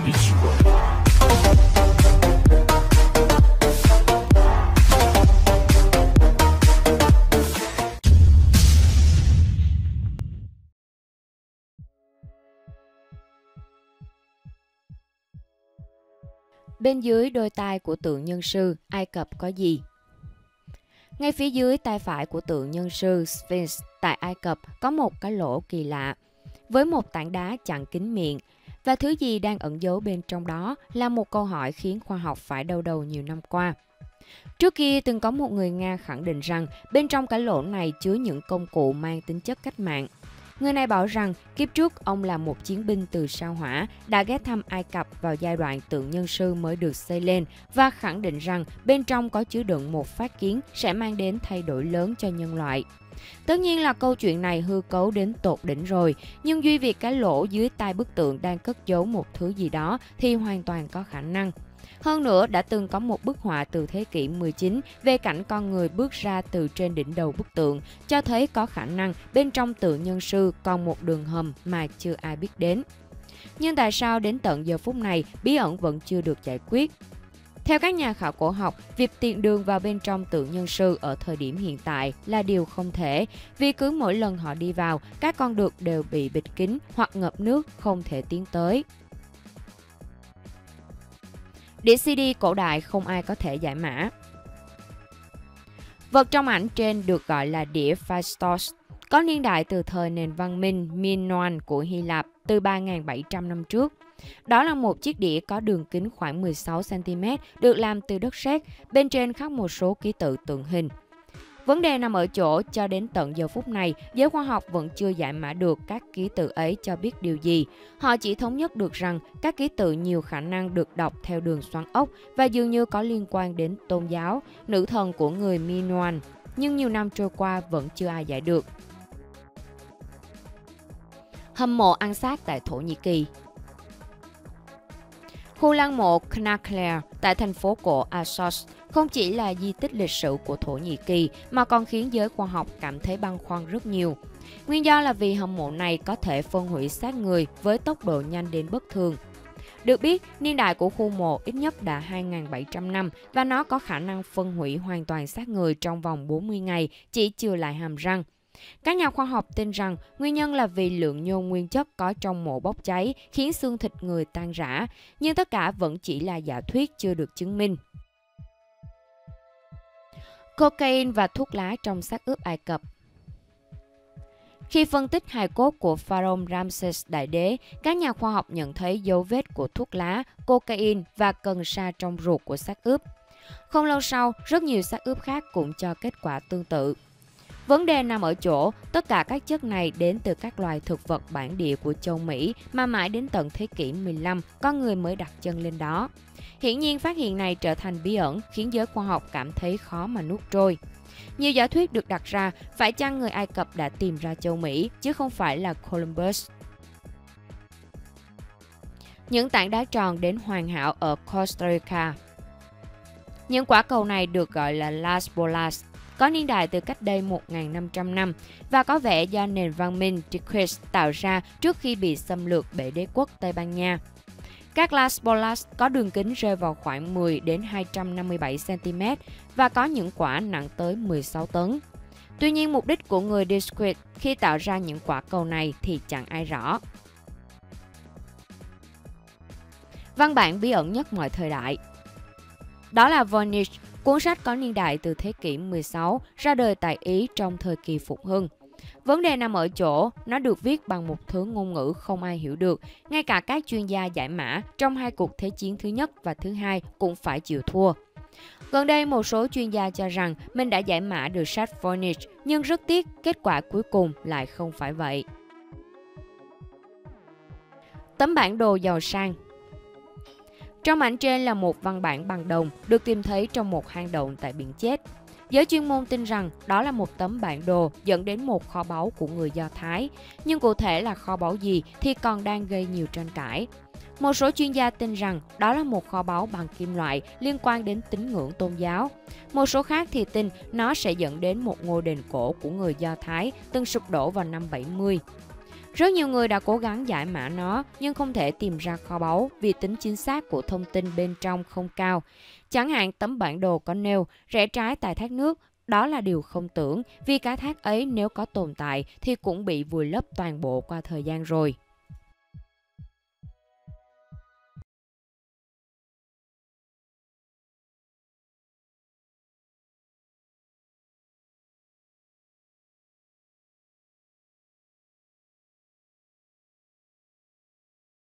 Ichigo. Bên dưới đôi tai của tượng nhân sư, Ai Cập có gì? Ngay phía dưới tay phải của tượng nhân sư Sphinx tại Ai Cập có một cái lỗ kỳ lạ, với một tảng đá chặn kín miệng. Và thứ gì đang ẩn giấu bên trong đó là một câu hỏi khiến khoa học phải đau đầu nhiều năm qua. Trước kia từng có một người Nga khẳng định rằng bên trong cái lỗ này chứa những công cụ mang tính chất cách mạng. Người này bảo rằng kiếp trước ông là một chiến binh từ sao Hỏa đã ghé thăm Ai Cập vào giai đoạn tượng nhân sư mới được xây lên và khẳng định rằng bên trong có chứa đựng một phát kiến sẽ mang đến thay đổi lớn cho nhân loại. Tất nhiên là câu chuyện này hư cấu đến tột đỉnh rồi, nhưng duy việc cái lỗ dưới tay bức tượng đang cất giấu một thứ gì đó thì hoàn toàn có khả năng. Hơn nữa, đã từng có một bức họa từ thế kỷ 19 về cảnh con người bước ra từ trên đỉnh đầu bức tượng, cho thấy có khả năng bên trong tượng nhân sư còn một đường hầm mà chưa ai biết đến. Nhưng tại sao đến tận giờ phút này bí ẩn vẫn chưa được giải quyết? Theo các nhà khảo cổ học, việc tìm đường vào bên trong tượng nhân sư ở thời điểm hiện tại là điều không thể, vì cứ mỗi lần họ đi vào, các con đường đều bị bịt kín hoặc ngập nước không thể tiến tới. Đĩa CD cổ đại không ai có thể giải mã. Vật trong ảnh trên được gọi là đĩa Phaistos, có niên đại từ thời nền văn minh Minoan của Hy Lạp từ 3.700 năm trước. Đó là một chiếc đĩa có đường kính khoảng 16 cm, được làm từ đất sét, bên trên khắc một số ký tự tượng hình. Vấn đề nằm ở chỗ cho đến tận giờ phút này, giới khoa học vẫn chưa giải mã được các ký tự ấy cho biết điều gì. Họ chỉ thống nhất được rằng các ký tự nhiều khả năng được đọc theo đường xoắn ốc và dường như có liên quan đến tôn giáo, nữ thần của người Minoan. Nhưng nhiều năm trôi qua vẫn chưa ai giải được. Hầm mộ ăn xác tại Thổ Nhĩ Kỳ. Khu lăng mộ Knackler tại thành phố cổ Assos không chỉ là di tích lịch sử của Thổ Nhĩ Kỳ mà còn khiến giới khoa học cảm thấy băn khoăn rất nhiều. Nguyên do là vì hầm mộ này có thể phân hủy xác người với tốc độ nhanh đến bất thường. Được biết, niên đại của khu mộ ít nhất đã 2.700 năm và nó có khả năng phân hủy hoàn toàn xác người trong vòng 40 ngày, chỉ chừa lại hàm răng. Các nhà khoa học tin rằng nguyên nhân là vì lượng nhôm nguyên chất có trong mộ bốc cháy khiến xương thịt người tan rã, nhưng tất cả vẫn chỉ là giả thuyết chưa được chứng minh. Cocaine và thuốc lá trong xác ướp Ai Cập. Khi phân tích hài cốt của pharaoh Ramses Đại Đế, các nhà khoa học nhận thấy dấu vết của thuốc lá, cocaine và cần sa trong ruột của xác ướp. Không lâu sau, rất nhiều xác ướp khác cũng cho kết quả tương tự. Vấn đề nằm ở chỗ, tất cả các chất này đến từ các loài thực vật bản địa của châu Mỹ mà mãi đến tận thế kỷ 15, con người mới đặt chân lên đó. Hiển nhiên phát hiện này trở thành bí ẩn khiến giới khoa học cảm thấy khó mà nuốt trôi. Nhiều giả thuyết được đặt ra, phải chăng người Ai Cập đã tìm ra châu Mỹ chứ không phải là Columbus. Những tảng đá tròn đến hoàn hảo ở Costa Rica. Những quả cầu này được gọi là Las Bolas, có niên đại từ cách đây 1.500 năm và có vẻ do nền văn minh Tiquis tạo ra trước khi bị xâm lược bởi đế quốc Tây Ban Nha. Các Las Bolas có đường kính rơi vào khoảng 10 đến 257 cm và có những quả nặng tới 16 tấn. Tuy nhiên, mục đích của người Tiquis khi tạo ra những quả cầu này thì chẳng ai rõ. Văn bản bí ẩn nhất mọi thời đại. Đó là Voynich, cuốn sách có niên đại từ thế kỷ 16, ra đời tại Ý trong thời kỳ phục hưng. Vấn đề nằm ở chỗ, nó được viết bằng một thứ ngôn ngữ không ai hiểu được, ngay cả các chuyên gia giải mã trong hai cuộc thế chiến thứ nhất và thứ hai cũng phải chịu thua. Gần đây, một số chuyên gia cho rằng mình đã giải mã được sách Voynich, nhưng rất tiếc, kết quả cuối cùng lại không phải vậy. Tấm bản đồ giàu sang. Trong ảnh trên là một văn bản bằng đồng được tìm thấy trong một hang động tại biển chết. Giới chuyên môn tin rằng đó là một tấm bản đồ dẫn đến một kho báu của người Do Thái, nhưng cụ thể là kho báu gì thì còn đang gây nhiều tranh cãi. Một số chuyên gia tin rằng đó là một kho báu bằng kim loại liên quan đến tín ngưỡng tôn giáo. Một số khác thì tin nó sẽ dẫn đến một ngôi đền cổ của người Do Thái từng sụp đổ vào năm 70. Rất nhiều người đã cố gắng giải mã nó nhưng không thể tìm ra kho báu vì tính chính xác của thông tin bên trong không cao. Chẳng hạn tấm bản đồ có nêu rẽ trái tại thác nước, đó là điều không tưởng vì cái thác ấy nếu có tồn tại thì cũng bị vùi lấp toàn bộ qua thời gian rồi.